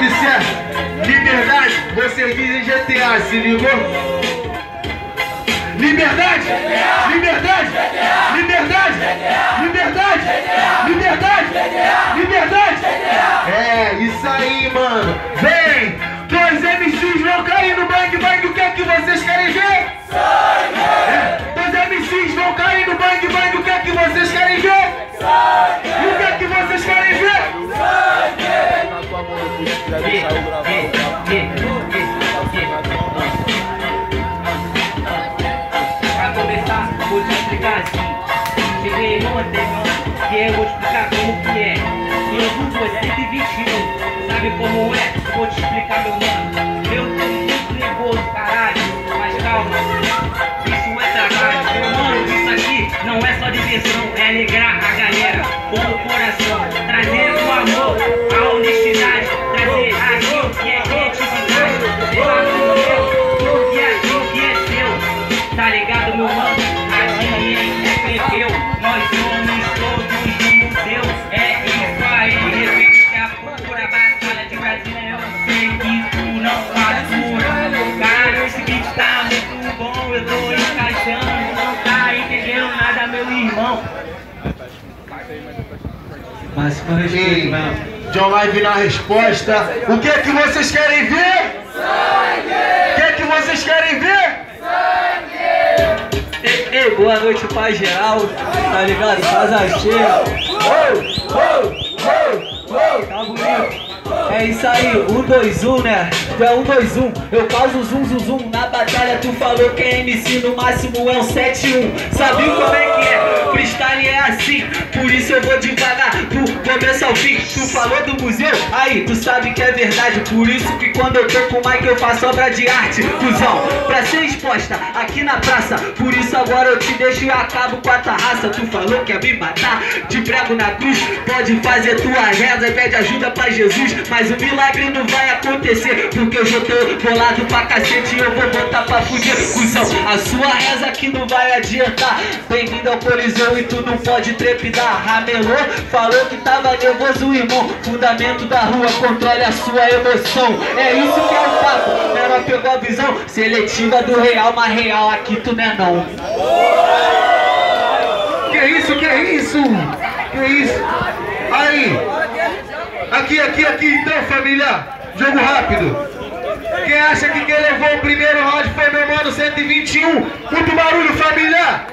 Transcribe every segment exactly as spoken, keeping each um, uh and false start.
sabe se é liberdade, vocês dizem G T A, se ligou? Liberdade! Liberdade! Liberdade! Liberdade! Liberdade! Liberdade! É, isso aí, mano! Vem! Dois M Cs vão cair no bang bang, o que é que vocês querem ver? Sangue! É, dois M Cs vão cair no bang bang, o que é que vocês querem ver? Sangue! E o que é que vocês querem ver? Sangue! Na tua mão, já saiu gravando. Vou te explicar assim. Cheguei ontem, mano, que eu vou te explicar como que é. Eu uso cento e vinte e um, sabe como é? Vou te explicar, meu mano. Eu tô muito nervoso, caralho, mas calma, isso é trabalho. Meu mano, isso aqui não é só diversão, é alegrar a galera com o coração, trazer o amor, a honestidade, trazer aquilo que é criatividade, levar no meu, tudo que é, tudo que é seu, tá ligado, meu mano? Eu, nós somos todos no museu. É isso aí, respeito a pura batalha de Brasília. Eu sei que tu não fatura. Cara, esse beat tá muito bom. Eu tô encaixando, não tá entendendo nada, meu irmão. Máximo respeito, mano. John Live na resposta. O que é que vocês querem ver? Sangue! O que é que vocês querem ver? Ei, ei, boa noite pra geral, tá ligado? Casa cheia. Oh, oh, oh, oh. Tá bonito. É isso aí, um, dois, um, né? Tu é um, dois, um. Eu causo zoom, zoom, zoom. Na batalha tu falou que é M C, no máximo é um sete um. Sabe como é que é? Freestyle é assim, por isso eu vou devagar do começo ao fim. Tu falou do museu? Aí, tu sabe que é verdade. Por isso que quando eu tô com o mic eu faço obra de arte, cuzão, pra ser exposta aqui na praça. Por isso agora eu te deixo e acabo com a tua raça. Tu falou que ia me matar, te prego na cruz. Pode fazer tua reza e pede ajuda pra Jesus, mas o milagre não vai acontecer, porque eu já tô bolado pra cacete e eu vou botar pra fuder, cuzão. A sua reza aqui não vai adiantar. Bem-vindo ao Coliseu e tu não pode trepidar. Ramelou, falou que tava nervoso, irmão. Fundamento da rua, controle a sua emoção. É isso que é o papo. Menor pegou a visão seletiva do real, mas real aqui tu não é não. Que isso, que isso? Que isso? Aí, aqui, aqui, aqui, então, família, jogo rápido. Quem acha que quem levou o primeiro round foi meu mano cento e vinte e um? Muito barulho, família!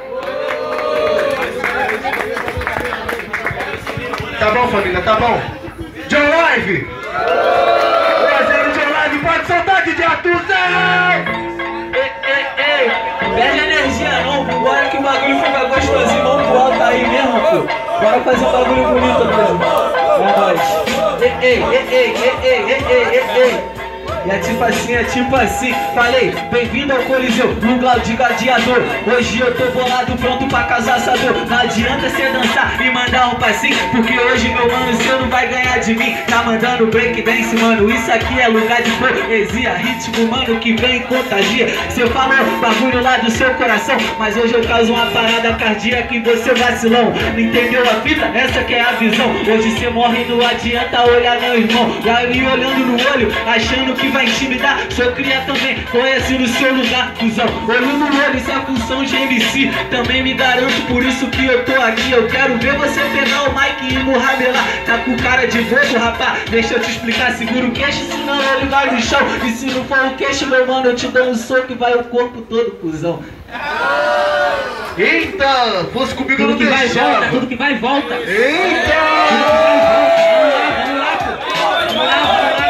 Tá bom, família, tá bom? John Live! Prazer, John Live, pode soltar de Arthurzão! Ei, ei, ei, perde energia não, bora que o bagulho fica gostosinho, vamos pro alto aí mesmo, pô. Bora fazer um bagulho bonito mesmo. É nóis. Ei, ei, ei, ei, ei, ei, ei, ei, ei. E é tipo assim, é tipo assim. Falei, bem-vindo ao Coliseu, lugar de gladiador. Hoje eu tô bolado, pronto pra caçador. Não adianta cê dançar e mandar um passinho, porque hoje, meu mano, cê não vai ganhar de mim. Tá mandando break dance, mano, isso aqui é lugar de poesia. Ritmo, mano, que vem e contagia. Cê falou bagulho lá do seu coração, mas hoje eu causo uma parada cardíaca em você, vacilão. Não entendeu a fita? Essa que é a visão. Hoje cê morre, não adianta olhar, meu irmão. Já me olhando no olho, achando que vai intimidar. Sou cria também, conhece no seu lugar, cuzão. Olho no olho, isso é função de M C. Também me garanto, por isso que eu tô aqui. Eu quero ver você pegar o mic e murrabelar. Tá com cara de bobo, rapá? Deixa eu te explicar, segura o queixo, senão ele vai no chão. E se não for o queixo, meu mano, eu te dou um soco e vai o corpo todo, cuzão. Eita, fosse comigo tudo não que vai deixava. volta, tudo que vai volta. Eita! Tudo que vai volta. Vamos lá, vamos lá, pô. Vamos lá, vamos lá.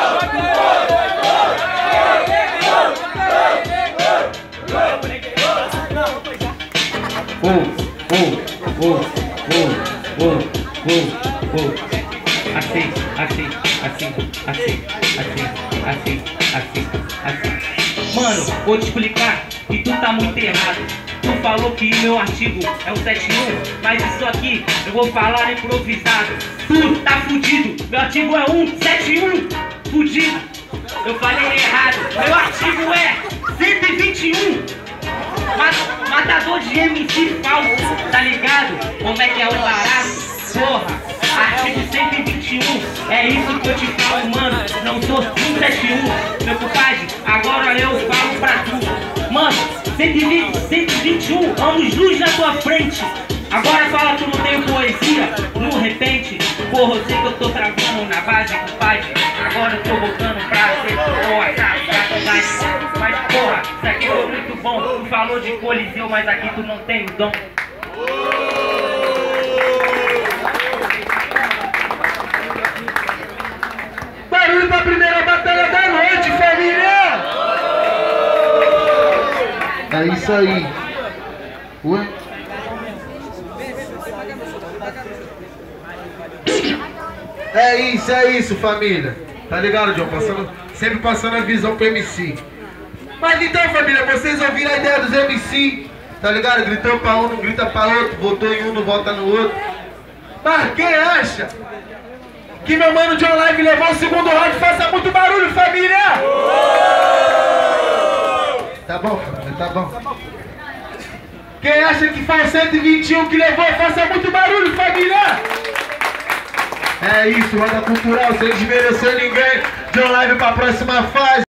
Oh, oh, oh, oh, oh, oh, oh. Assim, assim, assim, assim, assim, assim, assim, assim. Mano, vou te explicar que tu tá muito errado. Tu falou que meu artigo é o sete um, mas isso aqui eu vou falar improvisado. Tu tá fudido, meu artigo é um sete um, fudido. Eu falei errado, meu artigo é cento e vinte e um. Matador de M C falso, tá ligado? Como é que é o barato? Porra, artigo cento e vinte e um, é isso que eu te falo, mano. Não cento e vinte, cento e vinte e um anos luz na tua frente. Agora fala que eu não tenho poesia, no repente. Porra, eu sei que eu tô travando na base, compadre. Agora eu tô voltando pra ser porra, tá, tá, mas porra, isso aqui foi muito bom. Tu falou de Coliseu, mas aqui tu não tem o dom. Barulho pra primeira batalha da noite, família! É isso aí. Ué? É isso, é isso, família. Tá ligado, John? Passando, sempre passando a visão pro M C. Mas então, família, vocês ouviram a ideia dos M C, tá ligado? Gritou pra um, não grita pra outro, votou em um, não vota no outro. Mas quem acha que meu mano John Live levou o segundo round? Faça muito barulho, família! Tá bom, família, tá bom. Quem acha que foi o cento e vinte e um que levou, faça muito barulho, família! É isso, roda cultural, sem desmerecer ninguém. John Live pra próxima fase.